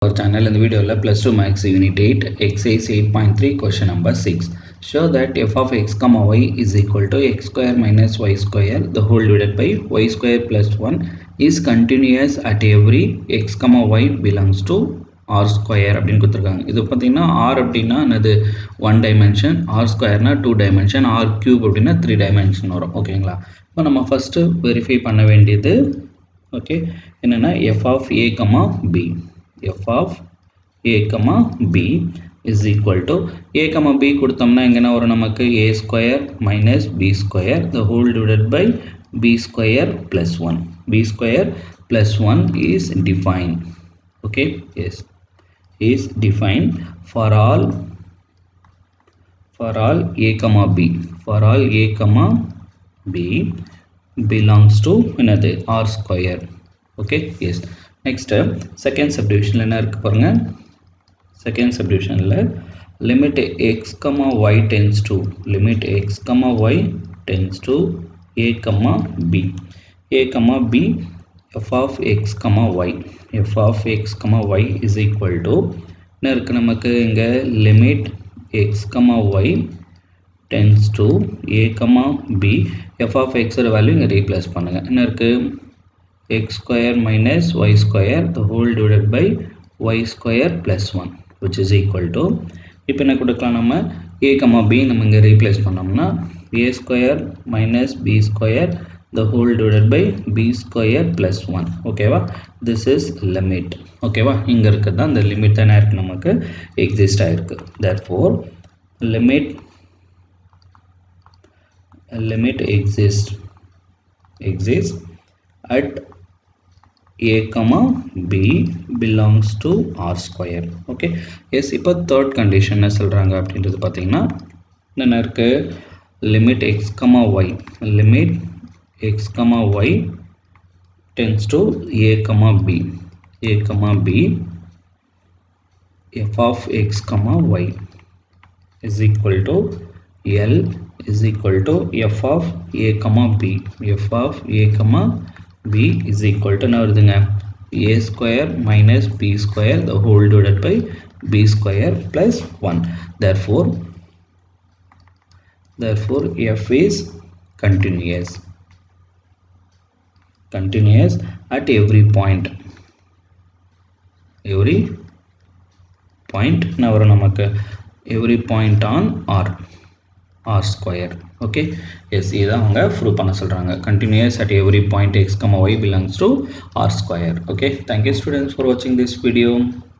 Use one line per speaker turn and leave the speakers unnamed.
our channel. In the video plus 2 max unit 8 exercise 8.3 question number 6. Show that f of x comma y is equal to x square minus y square the whole divided by y square plus 1 is continuous at every x comma y belongs to r square அப்படினு கொடுத்திருக்காங்க. இது பாத்தீங்கன்னா r அப்படினா என்னது 1 dimension, r square னா 2 dimension, r cube அப்படினா 3 dimension வரும். ஓகேங்களா? இப்போ நம்ம ஃபர்ஸ்ட் வெரிஃபை பண்ண வேண்டியது ஓகே என்னன்னா f of a comma b, f of a comma b is equal to a comma b கொடுத்தோம்னா எங்கனா வரும் நமக்கு a square minus b square the whole divided by b square plus 1. b square plus 1 is defined. Okay, yes, is defined for all a comma b, for all a comma b belongs to another r square. Okay, yes. Next second subdivision என்ன இருக்கு பாருங்க. Second subdivision limit x comma y tends to, limit x comma y tends to a comma b, a comma b f of x comma y, f of x comma y is equal to என்ன இருக்கு நமக்கு இங்க limit x comma y tends to a comma b, f of x ஓட value இங்க replace பண்ணுங்க. என்ன இருக்கு x square minus y square the whole divided by y square plus 1 which is equal to இப்போ என்ன கொடுக்கலாம் நம்ம a comma b நம்ம இங்க ரீப்ளேஸ் பண்ணோம்னா a square minus b square the whole divided by b square plus 1. ஓகேவா? this is limit. ஓகேவா? இங்க இருக்குது அந்த லிமிட் தான் இருக்கு நமக்கு எக்ஸிஸ்ட் ஆயிருக்கு. therefore limit exists at a comma b belongs to r square. okay, yes. இப்போ third condition என்ன சொல்றாங்க அப்படின்றது பாத்தீங்கன்னா என்ன இருக்கு limit x comma y, limit x comma y tends to a comma b, a comma b f of x comma y is equal to L is equal to f of a comma b, f of a comma b is equal to a square minus b square the whole divided by b square plus 1. therefore f is continuous at every point now நமக்கு every point on r square. okay, yes, இதான் அவங்க prove பண்ண சொல்றாங்க continuous at every point x comma y belongs to r square. okay, thank you students for watching this video.